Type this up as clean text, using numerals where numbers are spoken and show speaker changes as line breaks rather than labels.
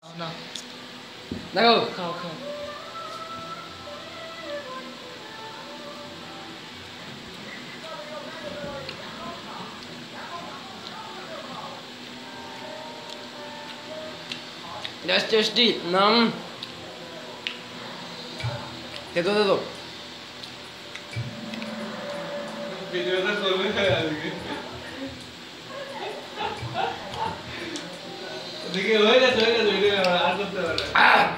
না
দেখো
খাও খাও
That's tasty. दे दो
ভিডিওটা করবে আজকে দেখি হয়ে গেছে ভিডিও আর করতে পারে